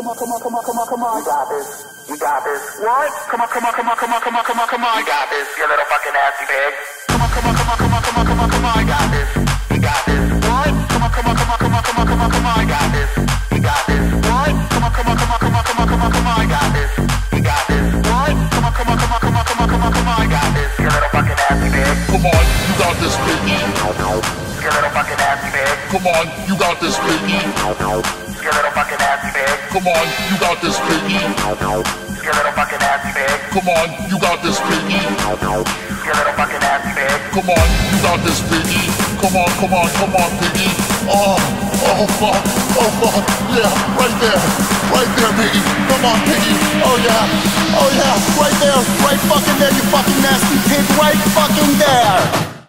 come on. You got this. You got this. What? Come on. You got this. You little fucking nasty pig. Come on. You got this. You got this. What? Come on. You got this. You got this. What? Come on. You got this. You got this. What? Come on. You got this. You little fucking nasty pig. Come on, you got this, piggy. You little fucking nasty pig. Come on, you got this, piggy. You little fucking nasty pig. Come on, you got this, piggy. You little fucking nasty pig. Come on, you got this, piggy. You little fucking nasty pig. Come on, you got this, piggy. Come on, piggy. Oh, fuck, yeah, right there, piggy. Come on, piggy. Oh yeah, right there, right fucking there, you fucking nasty pig, right fucking there.